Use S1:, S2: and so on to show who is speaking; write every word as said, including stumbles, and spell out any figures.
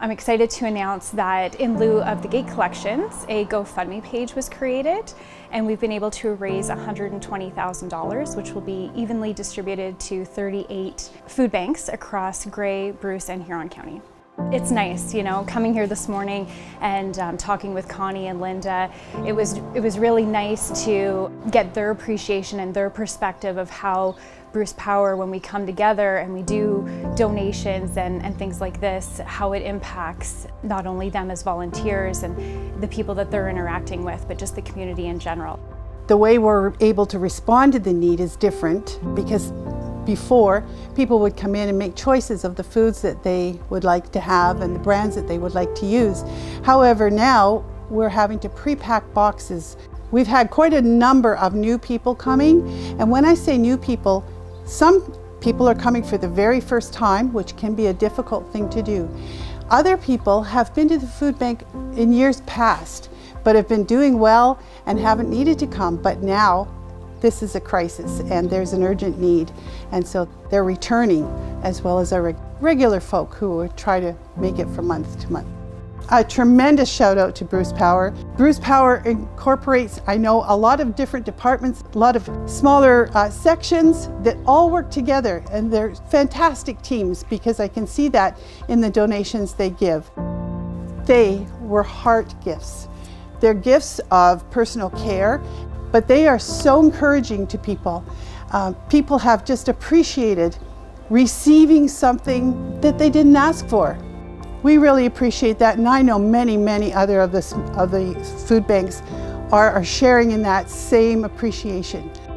S1: I'm excited to announce that in lieu of the gate collections, a GoFundMe page was created, and we've been able to raise one hundred twenty thousand dollars, which will be evenly distributed to thirty-eight food banks across Grey, Bruce, and Huron County. It's nice, you know, coming here this morning and um, talking with Connie and Linda. It was, it was really nice to get their appreciation and their perspective of how Bruce Power, when we come together and we do donations and, and things like this, how it impacts not only them as volunteers and the people that they're interacting with, but just the community in general.
S2: The way we're able to respond to the need is different, because before, people would come in and make choices of the foods that they would like to have and the brands that they would like to use. However, now we're having to pre-pack boxes. We've had quite a number of new people coming, and when I say new people, some people are coming for the very first time, which can be a difficult thing to do. Other people have been to the food bank in years past, but have been doing well and haven't needed to come, but now this is a crisis and there's an urgent need, and so they're returning, as well as our regular folk who would try to make it from month to month. A tremendous shout out to Bruce Power. Bruce Power incorporates, I know, a lot of different departments, a lot of smaller uh, sections that all work together, and they're fantastic teams because I can see that in the donations they give. They were heart gifts. They're gifts of personal care, but they are so encouraging to people. Uh, people have just appreciated receiving something that they didn't ask for. We really appreciate that, and I know many, many other of the, of the food banks are, are sharing in that same appreciation.